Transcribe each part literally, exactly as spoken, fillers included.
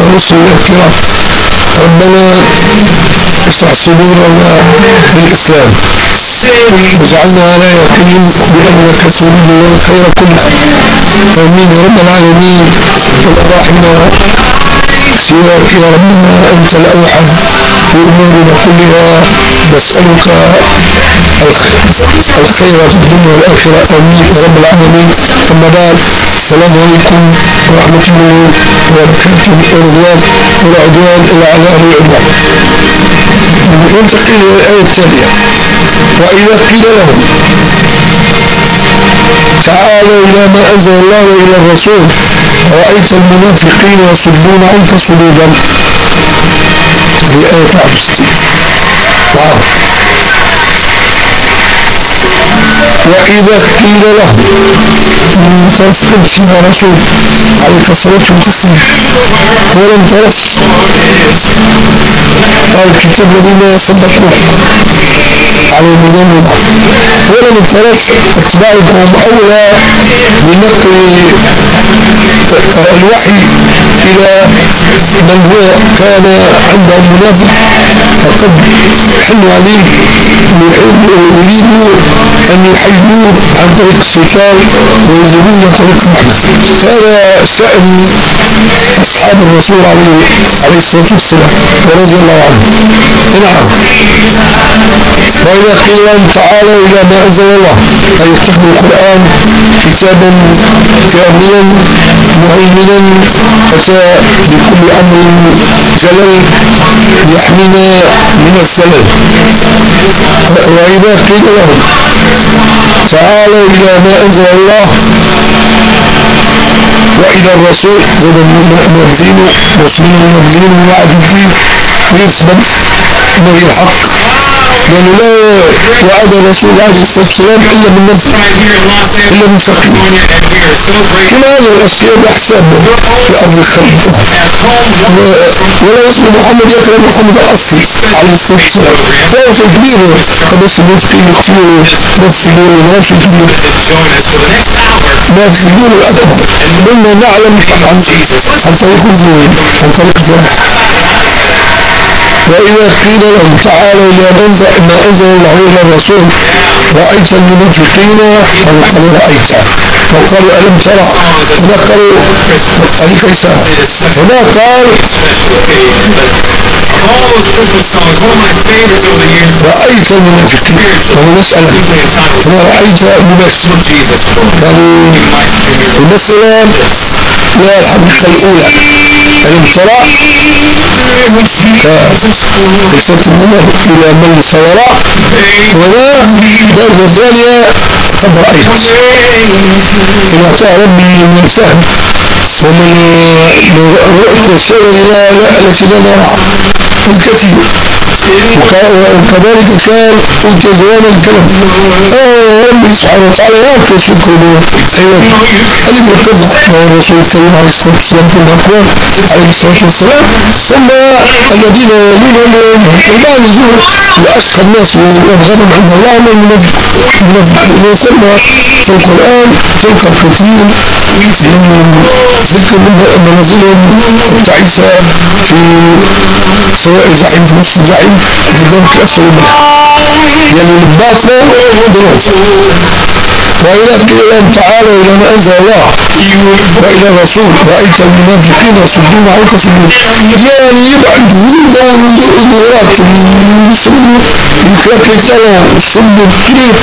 الرسل الكرام. ربنا اشرح صدورنا للإسلام واجعلنا على يقين بأنك تريد لنا الخير كله. آمين يا رب العالمين. ولا رحمة سواك يا ربنا، أنت الأوحد في أمورنا كلها. نسألك الخير في الدنيا والآخرة. آمين يا رب العالمين. أما بعد، السلام عليكم ورحمة الله وبركاته. ورضوان ولا عدوان إلا على أهل العدوان. ننتقل إلى الآية التالية: وإذا قيل لهم تعالوا إلى ما أنزل الله وإلى الرسول رأيت المنافقين يصدون عنك صدودا. الآية واحد وستين. وإذا قيل لهم، من تفهم سيدنا رسول عليه الصلاة والسلام، ولم ترس الكتاب الذين صدقوا على المدن، ولم ترس أتباعهم أولى بنقل الوحي إلى من هو كان عنده منافق فقد حلوا عليه يريدوا أن يحيدوه عن طريق الشيطان ويجيبون طريق الرحمة. هذا شأن أصحاب الرسول عليه الصلاة والسلام ورضي الله عنه. نعم. وإذا قيل لهم تعالوا إلى ما أنزل الله، أي اتخذوا القرآن كتابا كاملا مهيمنا أتى بكل أمر جلل يحمينا من الزلل. وإذا قيل لهم تعالوا إلى ما أنزل الله وإلى الرسول، هذا المبدين مسلمين المبدين وعد الدين ويثبت نبي الحق، لأنه لا وعد الرسول عليه الصلاة والسلام إلا من نفسه إلا من سقيم. كل هذه الأشياء بحساب الأرض الخلق، ولا اسم محمد يقرأ محمد الأصلي عليه الصلاة والسلام. لا في كبير قد اسمه في كثير نفس الدول ما في كبير ما في كبير الأكبر. قلنا نعلم عن عن طريق الزوين عن طريق الزوين. وإذا قيل لهم تعالوا إلى ما أنزل الله إلى الرسول رأيت المنافقين قالوا رأيت، وقالوا ألم ترى، ذكروا هذه كيف هنا قال رأيت المنافقين. وهو مسألة هنا رأيت ممثل، يعني المسألة لا الحقيقة الأولى ألم ترى ليست منه إلى من سيرى، ولا درجة ثانية قد رأيت. كما قال ربي من فهم ومن رؤية السورة التي لا نراها الكثير. وكذلك كان في جزوان الكلام ربي سبحانه وتعالى يعطي في القلوب كلمة الطبع والرسول الكريم عليه الصلاة والسلام في الأقوام عليه الصلاة والسلام. ثم الذين يؤمنون وما نزول لأشهى الناس ويبغضهم عند الله من المنافقين. ثم في القرآن تلك الكثير من ذكر منازلهم تعيسى في سواء جحيم في نصف الجحيم لذلك أسأل الله يعني الباطل ضرورة. وإذا قيل لهم تعالوا إلى ما أنزل الله وإلى الرسول رأيت المنافقين يصدون عنك صدودا، يعني يبعدون عن الإدارات المسلمين يترك كلام صد الطريق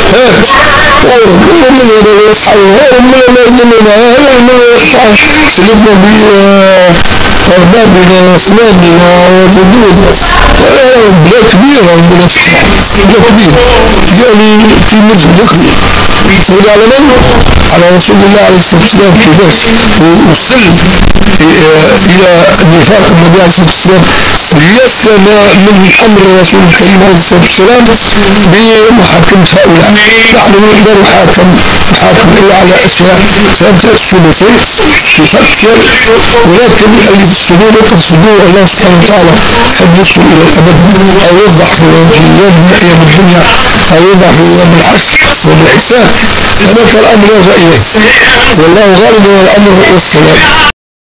ومن هذا يصحى ومن هذا من سلطنا بأربابنا وأصنامنا وجدود بلا كبيرة من الصحة بلا كبير، يعني في مصدق والعلمين على رسول الله عليه الصلاة والسلام كيفاش وصل إلى نفاق النبي عليه الصلاة والسلام ليسلم من أمر الرسول الكريم عليه الصلاة والسلام بمحاكمة هؤلاء. نحن نقدر نحاكم نحاكم إلا على أشياء ثابتة الثلاثية تفكر، ولكن اللي تفسدون وتفسدون الله سبحانه وتعالى قد يصل إلى الأبد أو يفضح في يوم أيام الدنيا أو يفضح في يوم الحشر يوم الحساب. هذاك الأمر يرجع إليه والله غالب والأمر والسلام.